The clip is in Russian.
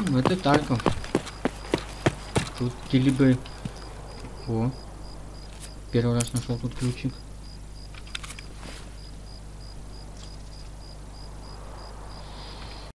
это Тарков. Тут где-либо... О, первый раз нашел тут ключик.